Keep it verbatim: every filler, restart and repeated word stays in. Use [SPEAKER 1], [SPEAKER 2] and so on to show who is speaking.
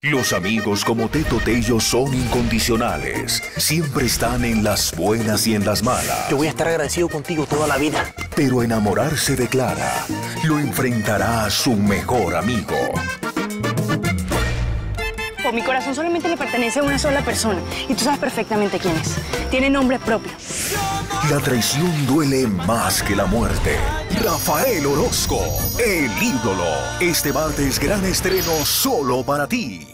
[SPEAKER 1] Los amigos como Teto Tello son incondicionales. Siempre están en las buenas y en las malas.
[SPEAKER 2] Yo voy a estar agradecido contigo toda la vida.
[SPEAKER 1] Pero enamorarse de Clara lo enfrentará a su mejor amigo.
[SPEAKER 3] Oh, mi corazón solamente le pertenece a una sola persona. Y tú sabes perfectamente quién es. Tiene nombre propio.
[SPEAKER 1] La traición duele más que la muerte. Rafael Orozco, el ídolo. Este martes gran estreno solo para ti.